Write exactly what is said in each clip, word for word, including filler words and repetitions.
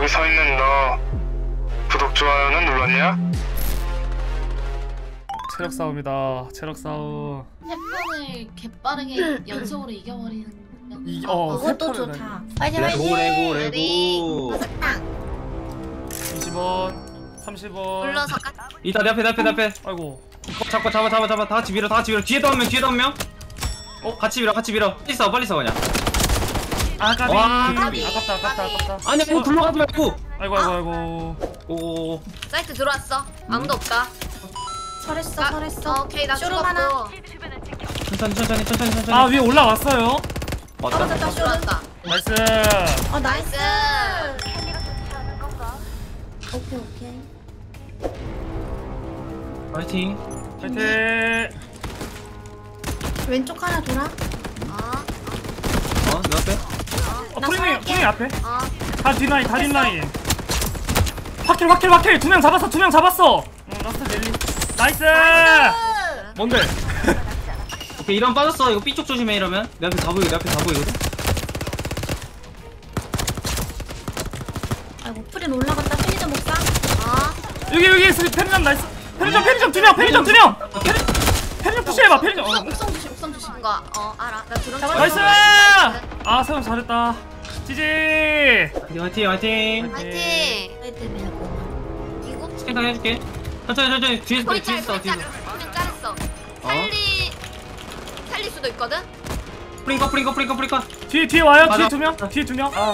거기 서 있는 너 구독 좋아요는 눌렀냐? 체력 싸움이다. 체력 싸움. 세 판을 개빠르게 연속으로 이겨버리는. 이, 어, 그것도 세 판을 좋다. 파이팅 레고 레고 레고. 이십 원, 삼십 원. 불러서 까. 이따 내 앞에 내 앞에 내 앞에. 아이고. 어, 잡고 잡아 잡아 잡아 다 같이 밀어 다 같이 밀어. 뒤에도 한 명 뒤에도 한 명. 어 같이 밀어 같이 밀어. 빨리 써 빨리 써 그냥. 아, 까비. 와, 까비. 아깝다, 아깝다, 아깝다. 아니 뭐 굴러가지 말고. 아이고, 아이고, 아이고. 오. 사이트 들어왔어. 아무도 없다. 설했어 나- 설했어. 어, 오케이 나 쇼룸 죽었고. 하나. 천천히 천천히 천천히 천천히. 아, 위에 올라왔어요. 왔다. 떨어졌다 쇼룸. 들어왔다. 나이스. 어 나이스. 나이스. 오케이 오케이. 파이팅. 파이팅. 왼쪽 하나 돌아. 어. 어 내 앞에. 어, 나 프리님, 살게. 프리님 앞에. 어. 다 뒷라인, 다 뒷라인. 확킬, 확킬, 확킬. 두 명 잡았어, 두 명 잡았어. 응, 라스트 넬리. 나이스. 뭔데? 오케이 이런 빠졌어. 이거 B쪽 조심해 이러면. 내 앞에 다 보이고 내 앞에 다 보이거든. 아이고 프린 올라갔다. 편의점 목상. 어. 여기, 여기 있어. 편의점 나이스. 편의점, 편의점 두 명, 편의점 두 명. 편의점 푸시해봐, 편의점. 어. 옥상 조심, 옥상 조심. 이거 어 알아. 나 드럼. 나이스! 나이스. 아, 세영 잘했다. 지지. 화이팅 화이팅 화이팅. 파이팅. 사이트 밀고. 이거. 생각 해줄게. 천천히 천천히 뒤에서 거의 뒤에서 짤, 써 거의 뒤에서. 짤. 그냥 잘했어. 살리. 살릴 수도 있거든. 프링커 프링커 프링커 프링커. 뒤에, 뒤에 와요. 맞아. 뒤에 두 명. 뒤에 두 명. 아,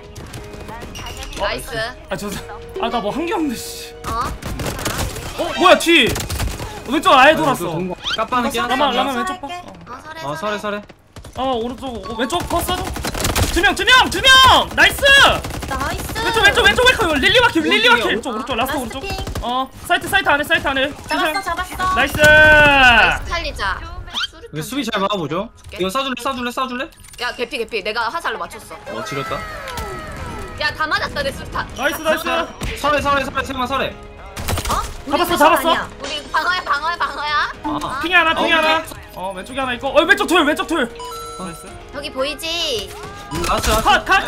나이스. 아, 저, 아, 나 뭐 한 게 없네, 씨. 어. 어, 뭐야, 뒤. 왼쪽 아예 돌았어. 까빠는 깨. 라마, 라마 왼쪽 봐. 할게. 어. 어 설해. 어 설해 설해. 아, 오른쪽, 어, 왼쪽 더 써줘. 두 명, 두 명, 두 명! 나이스! 나이스. 왼쪽, 왼쪽, 왼쪽, 왼쪽. 릴리 마킬, 릴리 마킬. 오른쪽이야. 오른쪽, 오른쪽, 라스트 라스트 오른쪽. 핑. 어, 사이트, 사이트 안에, 사이트 안에. 잡았어 잡았어. 나이스! 나이스 살리자. 이거 수비 잘 막아보죠. 이거 쏴줄래 쏴줄래 쏴줄래? 야 개피 개피. 내가 화살로 맞췄어. 어 지렸다. 야 다 맞았다 내 수탄. 나이스, 나이스! 설해 설해 설해 세마 설해. 어? 우리 잡았어, 미션 잡았어. 아니야. 우리 방어야 방어야 방어야. 아. 핑이 하나, 핑이 어, 하나. 오케이. 어, 왼쪽에 하나 있고. 어, 왼쪽 둘, 왼쪽 둘. 나이스. 여기 보이지? 음, 라스 라스. 컷, 컷, 컷!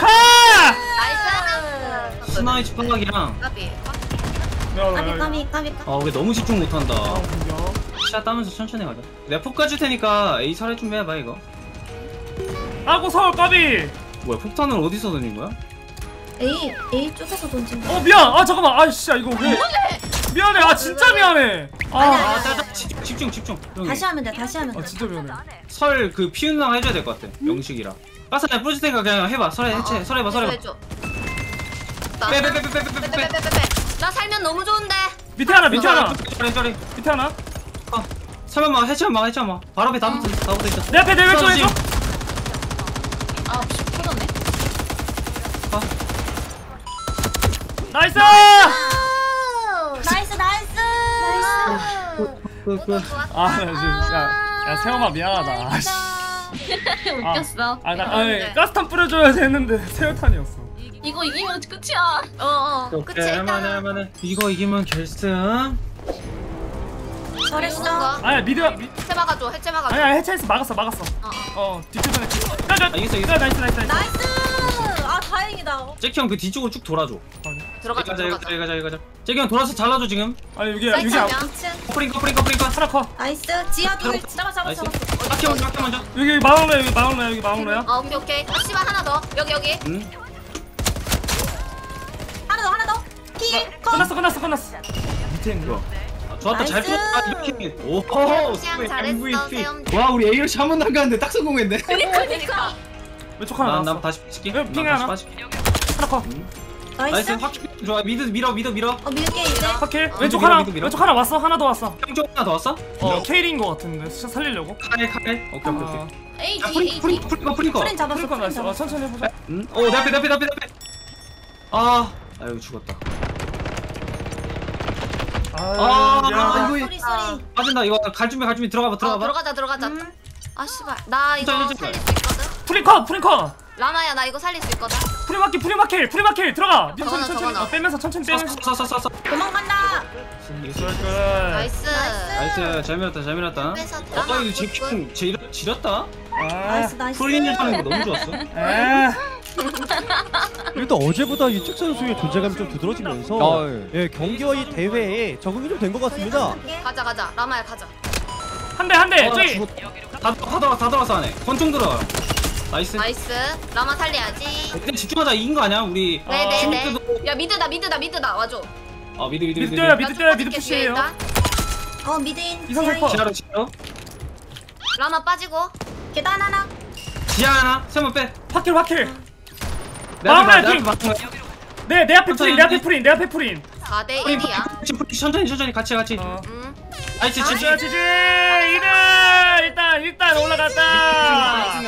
나이스. 스나이 집합각이랑. 까비. 까비 까비 까비. 아 우리 너무 집중 못한다. 아, 공격. 샷 따면서 천천히 가자. 내가 폭 까줄 테니까 A 설해 좀 해봐 이거. 아고 서울 까비. 뭐야 폭탄을 어디서 던진 거야? A A 쪽에서 던진 거. 어, 미안. 아, 잠깐만. 아, 씨, 이거 왜? 미안해. 아, 진짜 미안해. 아, 아니야, 아 아니야. 짜자 집중 집중 집중. 여기. 다시 하면 돼 다시 하면 아, 돼. 진짜 미안해. 설 그 피우는 해줘야 될 것 같아. 영식이랑. 가스나 뿌릴 테니까 그냥 해봐. 설해 해체. 설해봐 설해봐. 해줘. 빼빼빼빼빼빼빼빼. 빼빼빼빼빼. 나 살면 너무 좋은데. 밑에 하나, 밑에 하나. 저리 저리. 밑에 하나. 어. 설마 해체만 막 해체만 막. 바로 앞에 다 붙어 있어. 다 붙어 있어. 내 앞에 내 왼쪽 왼쪽. 아 터졌네. 어. 나이스! 나이스 나이스. 나이스. 그 그. 아, 야, 야, 야, 세영아 미안하다. 아, 씨. 웃겼어. 아, 나 아니, 가스탄 뿌려줘야지 했는데 세열탄이었어. 이거 이기면 끝이야. 어어. 끝이 오케이 할만해 일단. 할만해. 이거 이기면 결승. 잘했어. 아니야, 미드, 미, 해체 막아줘. 해체 막아줘. 아니야, 해체해서 막았어, 막았어. 어. 어, 뒤쪽에. 야, 야, 아, 이겼어, 이겼어. 야, 나이스, 나이스, 나이스. 나이스. 아 다행이다. 잭키 형 그 뒤쪽으로 쭉 돌아줘. 들어가자 여기 가자 들어가자. 여기 가자 여기 가자. 잭키 형 돌아서 잘라줘 지금. 아니, 여기, 사이트 여기, 아니야? 앞- 이 층. 프링커 프링커 프링커. 하나 커. 나이스. 지하 둘. 잡아 잡아 나이스. 잡았어. 짝키 먼저 짝키 먼저. 여기 마운로야, 여기 마운로야, 여기 마운로야. 어 오케이 오케이. 아 씨발 하나 더. 여기 여기. 응. 하나 더 하나 더. 킬. 컷. 끝났어, 끝났어, 끝났어. 밑에 있는 거. 아, 좋았다 잘 나이스. 풀었다 이렇게. 오호. 시향 잘했어. 엠브이피. 세영. 와 우리 A를 한 번도 안 갔는데 딱 성공했네. 그니까 그니까. 왼쪽 하나 난, 나왔어. 난 다시 빠질게. 여기 핑 난 다시 하나. 빠질게. 하나 커. 나이스. 나이스. 확실히 좋아. 미드 밀어 미드 밀어. 어 밀게 이제. 확킬. 어, 왼쪽 밀어, 하나, 밀어, 밀어. 왼쪽 하나 왔어. 하나 더 왔어. 형쪽 하나 더 왔어? 어, 케일인 거 같은데. 진짜 살리려고. 칼 칼. 오케이 오케이 아, 오케이. A 야 D 프링 A 프링 D. 프링커 프링커. 프린 잡았어. 그러니까 프린 나이스. 어, 잡았어. 천천히 해보자. 응? 오, 내 앞에, 내 앞에, 내 앞에, 내 앞에. 아, 아유 죽었다. 아, 아, 미안하다. 이거 쏘리 쏘리. 빠진다. 이거 갈 준비, 갈 준비 들어가봐, 어 들어가봐. 들어가자 들어가자. 음. 아 씨발 나 이거 천천히, 살릴 천천히. 수 있거든. 프리커, 프리커. 라마야 나 이거 살릴 수 있거든. 프리마킬, 프리마킬, 프리마킬 들어가. 천천히, 저거나, 천천히. 저거나. 어, 빼면서 천천히 빼면서. 써써써써. 도망간다. 굿. 나이스. 나이스, 잘 밀었다, 잘 밀었다. 빼서 어, 들어가. 이거 제킹 지렸, 지렸다. 아, 나이스 나이스. 프린일 하는 거 너무 좋았어. 에. 일단 어제보다 이책 선수의 존재감이 좀 두드러지면서 아, 예. 예, 경기와 이 대회에 적응이 좀 된 것 같습니다. 가자 가자 라마야 가자. 한 대 한 대 어, 저기. 다, 다 들어가 다 들어갔어 안에. 권총 들어가. 나이스. 나이스. 라마 살려야지. 근데 집중하자. 이긴 거 아니야 우리? 네네네. 중국도- 야 미드다 미드다 미드다 와줘. 아 미드 미드 미드 미드. 뛰어요 미드 나 뛰어요 쭉 미드 빠질게, 푸시해요. 뒤에 일단. 어 미드인. 이성 지하인. 셀퍼. 지하로 지하로. 라마 빠지고. 계단 하나. 지하 하나. 세번 빼. 확킬 확킬. 내 앞에 막내 봐, 내 핑. 앞에 봐. 네 내 앞에 프린 내 앞에 프린 내 앞에 프린. 사 대 프린, 일이야. 프린, 프린, 천천히 천천히 같이 같이. 어. 응. 나이스 지지 지지. 지지 이대 일단 일단 올라갔다.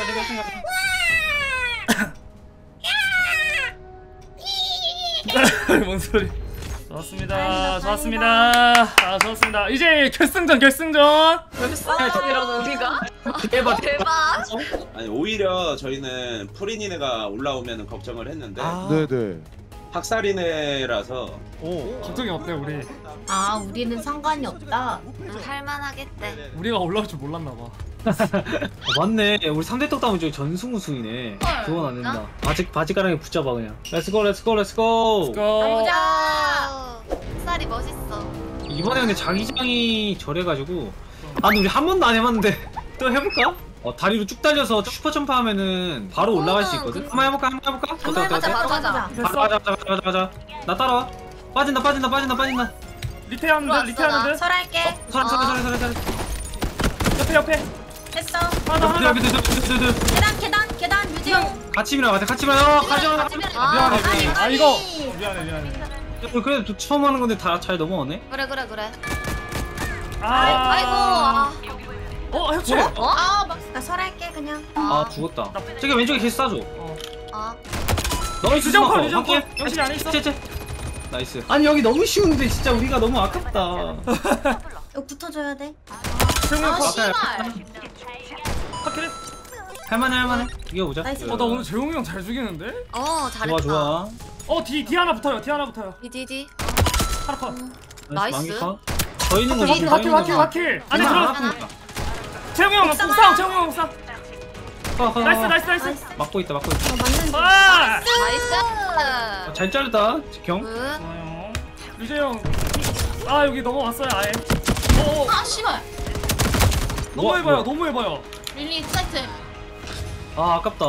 뭔 소리? 좋았습니다. 좋았습니다. 아 좋았습니다. 이제 결승전 결승전. 결승이라고 우리가? 대박 대박. 아니 오히려 저희는 프린이네가 올라오면 걱정을 했는데 아, 네네. 학살이네라서 오. 걱정이 없대 우리. 아 우리는 상관이 없다. 응, 할만하겠대. 우리가 올라올 줄 몰랐나 봐. 어, 맞네. 우리 삼 대 떡다운 저기 전승 우승이네. 그건 안 된다. 바지 바지가랑에 붙잡아 그냥. 렛츠고 렛츠고 렛츠고. 고. 가보자. 쌀이 멋있어. 이번에 근데 자기장이 저래가지고. 아 근데 우리 한 번도 안 해봤는데 또 해볼까? 어 다리로 쭉 달려서 슈퍼 점프하면은 바로 올라갈 수 있거든. 한번 해볼까? 한번 해볼까? 어때 어때 가자 어때? 바로 가자. 가자 됐어. 가자 가자 가자 가자. 나 따라와. 빠진다 빠진다 빠진다 빠진다. 리테하는데 리테하는데. 설할게. 서라 서라 서라 서라 서라. 옆에 옆에. 했어. 하나 더 하나 더. 계단 계단 계단 유지용. 같이 밀어 같이 같이 밀어. 가자. 아, 미안해 아니, 미안해. 아 아니. 이거 미안해 미안해. 그래도 처음 하는 건데 다 잘 넘어오네. 그래 그래 그래. 아 아이고. 아. 어 해체. 어? 아, 나 설할게 그냥. 아 죽었다. 저기 왼쪽에 개수 쏴줘. 아. 너희 유정 콜, 어, 유정 콜. 영실이 안에 있어. 나이스. 아니 여기 너무 쉬운데 진짜 우리가 너무 아깝다. 이거 붙어줘야 돼. 세웅이 아 형 씨발. 확킬해. 할만해 할만해. 이겨보자. 나이스. 어나 오늘 재웅이 형 잘 죽이는데? 어 잘했다. 좋아 좋아. 어뒤 뒤 하나 붙어요. 뒤 하나 붙어요. 디디디. 하나 컷. 나이스. 만기카. 더 있는 거 확킬 확킬 확킬 확킬. 안에 들어. 재웅이 형 옥상 옥상 하나. 재웅이 형 옥상. 나이스 나이스 나이스 나이스. 막고 있다 막고 있다. 어 맞는. 아. 나이스. 잘 자르다 경. 굿. 좋아요. 유재 형. 아 여기 넘어왔어요 아예. 어. 아 씨발. 너무 뭐야, 해봐요 뭐야. 너무 해봐요. 릴리 사이트. 아 아깝다.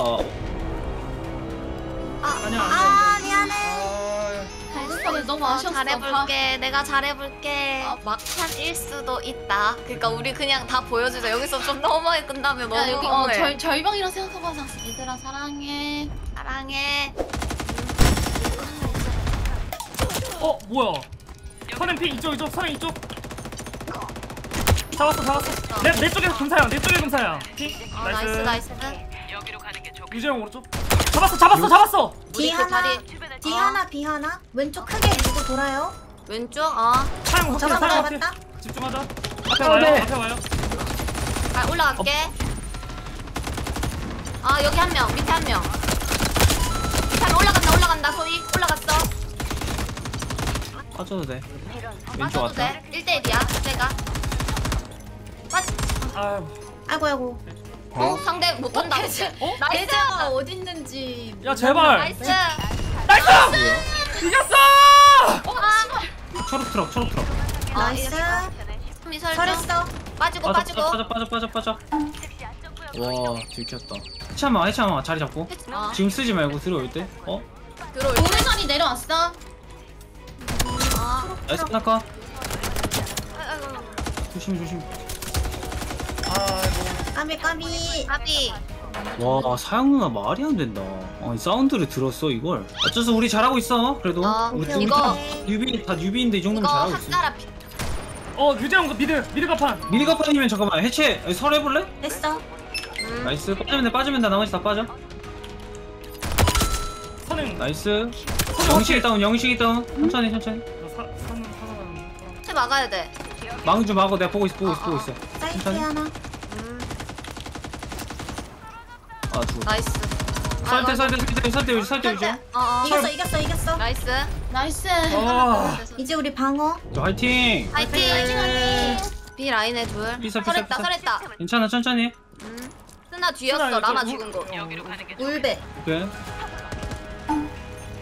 아니야 아 아니야. 미안해. 아, 너무 아쉬웠어. 잘해볼게. 내가 잘해볼게. 막판일 수도 있다. 그러니까 우리 그냥 다 보여주자. 여기서 좀 너무하게 끝나면 너무 야, 여기 어, 허무해. 절, 절방이라 생각하고 하자. 얘들아 사랑해. 사랑해. 어 뭐야? 선행 피 이쪽 이쪽 선행 이쪽. 잡았어 잡았어. 내 내 쪽에 금사양 내 쪽에 금사양. 피. 어, 나이스 나이스. 유재 형 오른쪽. 잡았어 잡았어 잡았어. 뒤 우리 그 하나. 다리 뒤 어. 하나 B 하나. 왼쪽 크게 누구 돌아요? 왼쪽 어. 사양 확킬 잡았다 사양 확킬. 잡았다. 집중하자. 앞에 와요 앞에 와요. 아 올라갈게. 아 여기 한 명, 밑에 한 명. 밑에 한 명 올라간다 올라간다 소희 올라갔어. 빠져도 돼. 왼쪽 맞아도 왔다. 돼. 일 대 일이야 내가. 맞. 아유. 아이고 아이고. 어? 상대 못한다. 어? 나이스. 대자가 어딨는지. 야 제발. 나이스. 나이스. 이겼어. 아. 초록 트럭 초록 트럭. 나이스. 미설 설했어. 빠지고 빠져 빠지고. 빠져 빠져 빠져 빠져. 와 들켰다. 해치하마 해치하마 자리 잡고. 어. 지금 쓰지 말고 들어올 때. 어? 들어올 때. 오래전이 내려왔어. 아. 나이스 나카. 아이고. 조심 조심. 아이고. 까비 까비. 아비. 와 사양 누나 말이 안 된다. 아니 사운드를 들었어 이걸. 어째서 우리 잘하고 있어. 그래도 어, 우리 오케이, 둘 다 오케이. 뉴비 다 뉴비인데 이 정도면 이거 잘하고 있어. 학사라. 어 유재 형 미드 미드 가판. 미니가판이면 잠깐만 해체 아니, 설 해볼래? 됐어. 음. 나이스 빠지면 돼 빠지면 돼 나머지 다 빠져. 선행. 나이스. 영식이 다운 영식이 다운. 천천히 천천히. 사 사는 사는. 체 막아야 돼. 망 좀 하고 내가 보고 있어 보고 있어 보고 있어. 사이트 천천히. 하나. 음. 아 죽어. 나이스. 설대 설대 설대 설대 유지 설대 유지. 어어. 이겼어 이겼어 이겼어. 나이스. 나이스. 아. 이제 우리 방어. 저 화이팅. 파이팅. 화이팅. B 라인에 둘. 비싸, 비싸, 설했다 비싸. 설했다. 괜찮아 천천히. 음. 스나 뒤였어. 스나 라마 이거 죽은 거. 울베. 오케이.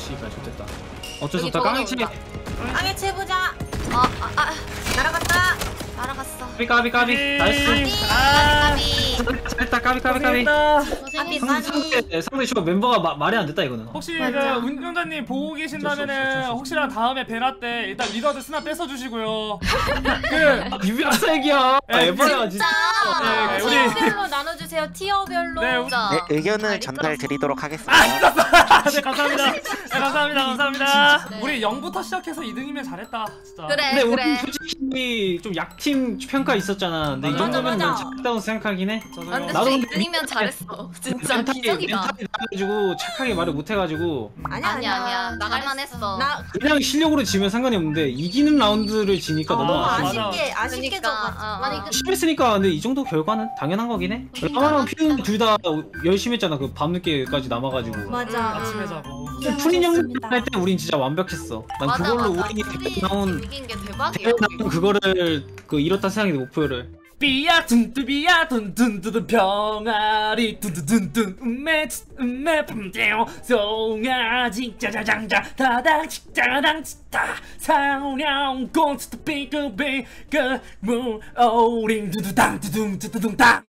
씨발 좋됐다. 어쩔 수 여기 없다. 저거는 깡이치. 온다. 깡에 채보자. 아, 아, 아, 날아갔다. 날아갔어. 까비 까비 까비. 나이스. 까비, 아. 까비. 잘했다 까비 까비 까비. 고생했다. 앞이 고생했어. 많이. 상대 상대 쇼 멤버가 마, 말이 안 됐다 이거는. 혹시 그 맞아. 운전자님 보고 어쩔 수 계신다면은 없어, 어쩔 수 혹시나 다음에 베라 때 일단 리더들 스나 뺏어 주시고요. 그 비비악사 얘기야. 아, 에바야 진짜. 네, 진짜. 우리 티어별로 나눠주세요. 티어별로. 네, 진짜. 네, 의견을 전달 드리도록 하겠습니다. 네, 감사합니다. 네, 감사합니다. 감사합니다. 네. 우리 영부터 시작해서 이 등이면 잘했다. 진짜. 그래, 근데 우리 그래. 솔직히 좀 약팀 평가 있었잖아. 근데 이 맞아, 정도면 맞아. 난 잘했다고 생각하긴 해. 저도 아, 근데 나도 진짜 근데 이등이면 잘했어. 진짜 멘탈이 기적이다. 멘탈이 나가지고 착하게 말을 못 해가지고 아니야 아니야, 아니야. 나갈만 했어. 나 그냥 실력으로 지면 상관이 없는데 이기는 라운드를 지니까 아, 너무 너무 아쉽네. 맞아. 아쉽게 아쉽게 그러니까, 져가지고. 어, 어. 아니, 그- 심했으니까 근데 이 정도 결과는 당연한 거긴 해. 라마랑 피는 둘 다 열심히 했잖아. 그 밤늦게까지 남아가지고. 맞아. 아침에 자고. 프린 형 할 때 우린 진짜 완벽했어. 난 맞아, 그걸로 맞아. 우린이 둘이 대회 나온 이긴 게 대박이야. 대회 나온 그거를 그 이렇다 생각해 목표를. 삐야 둔뚜비야 둔둔둔둔 병아리 둔둔둔둔 음메 음메 뿜대요 송아지 짜자장자 다당 짜당 다 사냥 콘스트 비그 비그 무 오링 두두당 두둥 두두둥 당